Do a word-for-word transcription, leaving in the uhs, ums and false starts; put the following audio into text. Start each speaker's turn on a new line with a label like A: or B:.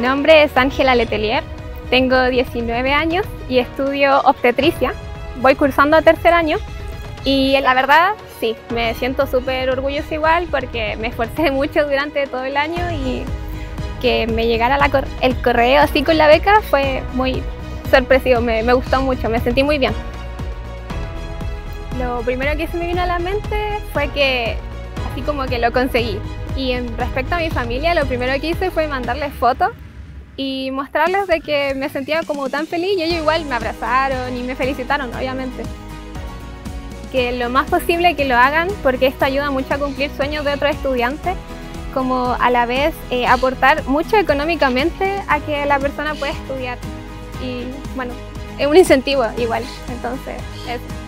A: nombre es Ángela Letelier, tengo diecinueve años y estudio obstetricia. Voy cursando a tercer año y la verdad sí, me siento súper orgullosa igual porque me esforcé mucho durante todo el año y que me llegara la cor el correo así con la beca fue muy sorpresivo, me, me gustó mucho, me sentí muy bien. Lo primero que se me vino a la mente fue que así como que lo conseguí. Y en respecto a mi familia, lo primero que hice fue mandarles fotos y mostrarles de que me sentía como tan feliz y ellos igual me abrazaron y me felicitaron, obviamente. Que lo más posible que lo hagan porque esto ayuda mucho a cumplir sueños de otros estudiantes, como a la vez eh, aportar mucho económicamente a que la persona pueda estudiar. Y bueno, es un incentivo igual, entonces eso.